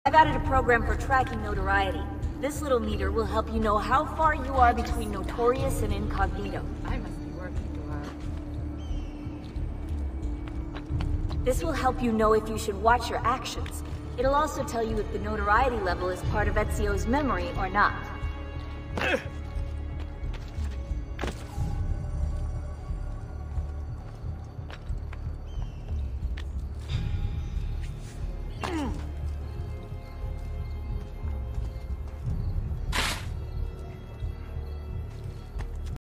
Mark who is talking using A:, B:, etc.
A: I've added a program for tracking notoriety. This little meter will help you know how far you are between notorious and incognito.
B: I must be working hard.
A: This will help you know if you should watch your actions. It'll also tell you if the notoriety level is part of Ezio's memory or not.